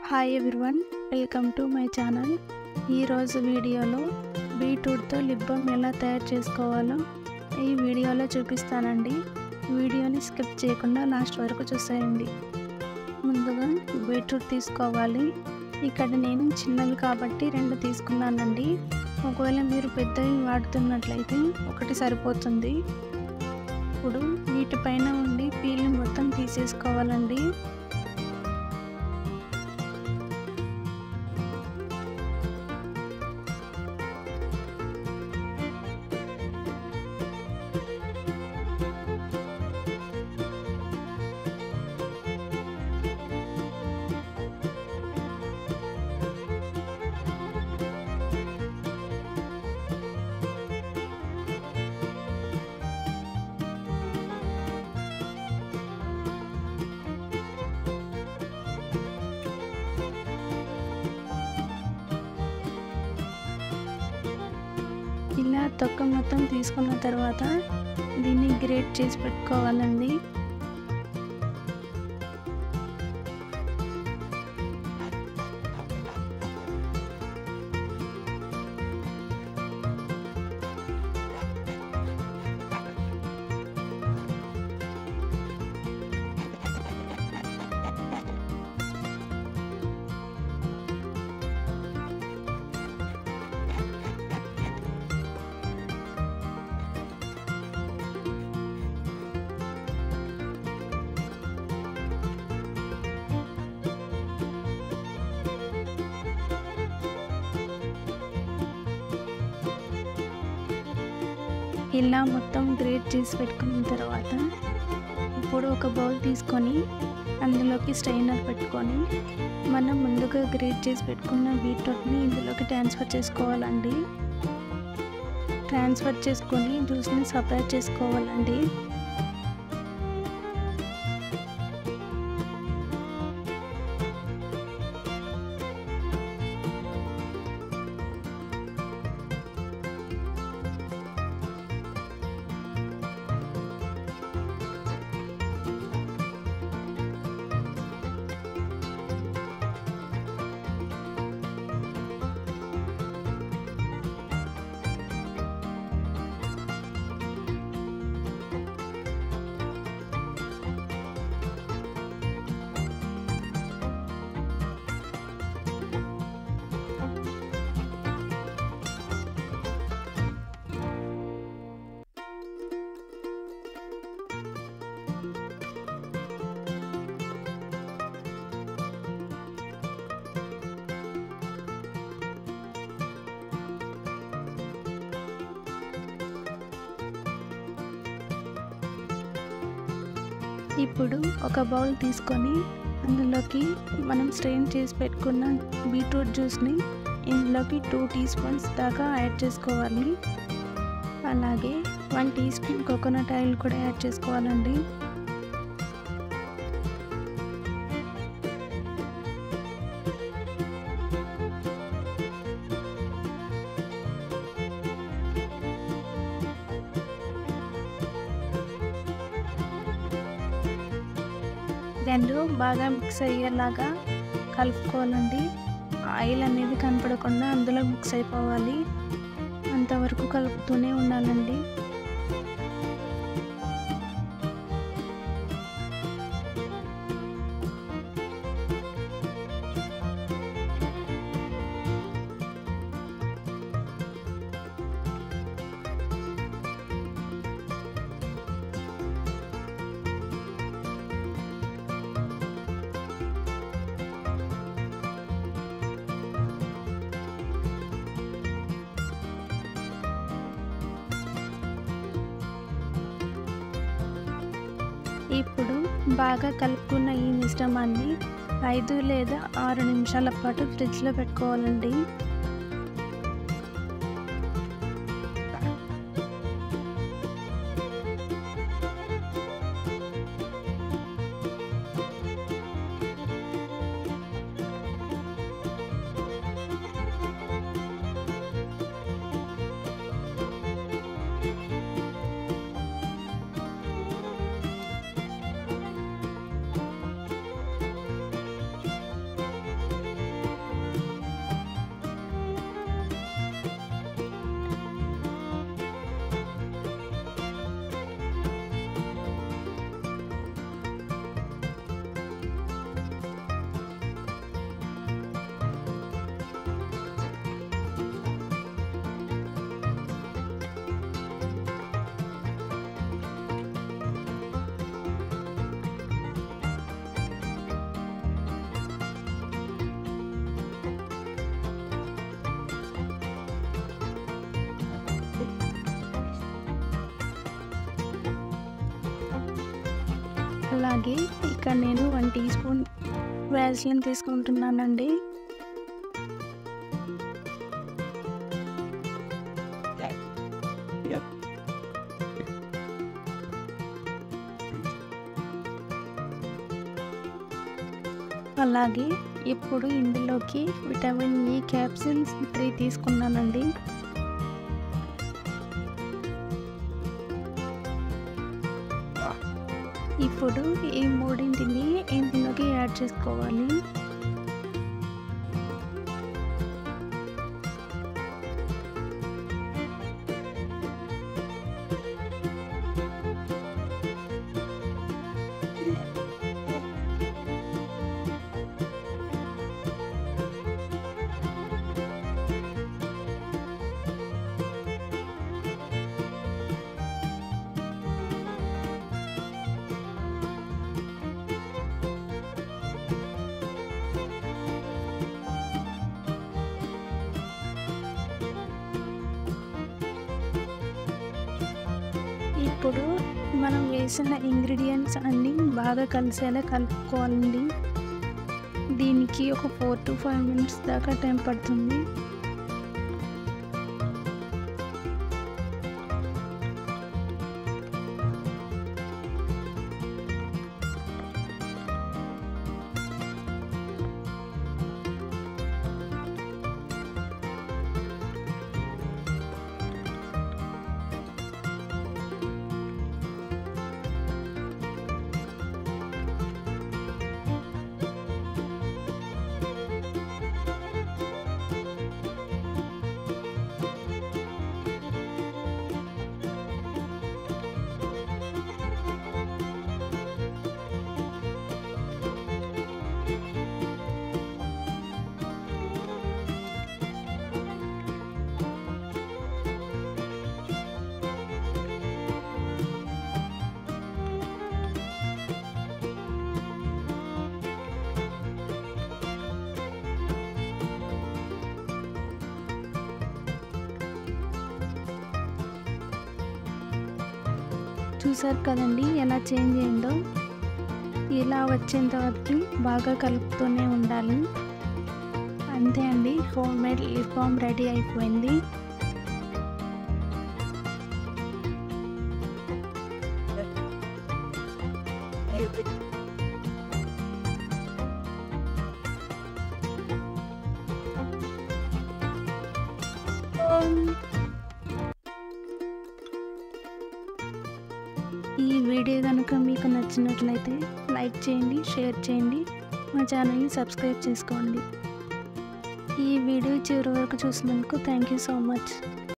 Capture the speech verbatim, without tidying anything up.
Hi everyone, welcome to my channel. ఈరోజు వీడియోలో బీట్రూట్తో lip balm ఎలా తయారు చేసుకోవాలో ఈ వీడియోలో చూపిస్తానండి. వీడియోని స్కిప్ చేయకుండా లాస్ట్ వరకు చూసేయండి. ముందుగా బీట్రూట్ తీసుకోవాలి. ఇక్కడ నేను చిన్నవి కాబట్టి రెండు తీసుకున్నానండి. ఒకవేళ మీరు పెద్దవి వాడుతున్నట్లయితే ఒకటి సరిపోతుంది. ఇప్పుడు వీటిపైన ఉండి పీల్ని మొత్తం తీసేసుకోవాలండి. ఇలా తొక్క మొత్తం తీసుకున్న తర్వాత దీన్ని గ్రేట్ చేసి పెట్టుకోవాలండి. ఇలా మొత్తం గ్రేట్ చేసి పెట్టుకున్న తర్వాత ఇప్పుడు ఒక బౌల్ తీసుకొని అందులోకి స్ట్రైనర్ పెట్టుకొని మనం ముందుగా గ్రేట్ చేసి పెట్టుకున్న బీట్రూట్ని ఇందులోకి ట్రాన్స్ఫర్ చేసుకోవాలండి. ట్రాన్స్ఫర్ చేసుకొని జ్యూస్ని సపరేట్ చేసుకోవాలండి. ఇప్పుడు ఒక బౌల్ తీసుకొని అందులోకి మనం స్ట్రెయిన్ చేసి పెట్టుకున్న బీట్రూట్ జ్యూస్ని ఇందులోకి టూ టీ స్పూన్స్ దాకా యాడ్ చేసుకోవాలి. అలాగే one teaspoon coconut oil కూడా యాడ్ చేసుకోవాలండి. రెండు బాగా మిక్స్ అయ్యేలాగా కలుపుకోవాలండి. ఆయిల్ అనేది కనపడకుండా అందులో మిక్స్ అయిపోవాలి. అంతవరకు కలుపుతూనే ఉండాలండి. ఇప్పుడు బాగా కలుపుకున్న ఈ మిశ్రమాన్ని ఐదు లేదా ఆరు నిమిషాల పాటు ఫ్రిడ్జ్లో పెట్టుకోవాలండి. అలాగే ఇక్కడ నేను వన్ టీ స్పూన్ వ్యాజ్లిన్ తీసుకుంటున్నానండి. అలాగే ఇప్పుడు ఇందులోకి విటమిన్ ఈ క్యాప్సిల్స్ త్రీ తీసుకున్నానండి. ఇప్పుడు ఈ మూడింటిని ఇందులోకి యాడ్ చేసుకోవాలి. ఇప్పుడు మనం వేసిన ఇంగ్రీడియంట్స్ అన్నీ బాగా కలిసేలా కలుపుకోవాలండి. దీనికి ఒక ఫోర్ టు ఫైవ్ మినిట్స్ దాకా టైం పడుతుంది. చూసారు కదండి ఎలా చేంజ్ అయిందో. ఇలా వచ్చేంత వరకు బాగా కలుపుతూనే ఉండాలి. అంతే అండి, homemade lip balm ready అయిపోయింది. ఈ వీడియో కనుక మీకు నచ్చినట్లయితే లైక్ చేయండి, షేర్ చేయండి, మా ఛానల్ని సబ్స్క్రైబ్ చేసుకోండి. ఈ వీడియో చివరి వరకు చూసినందుకు థ్యాంక్ యూ సో మచ్.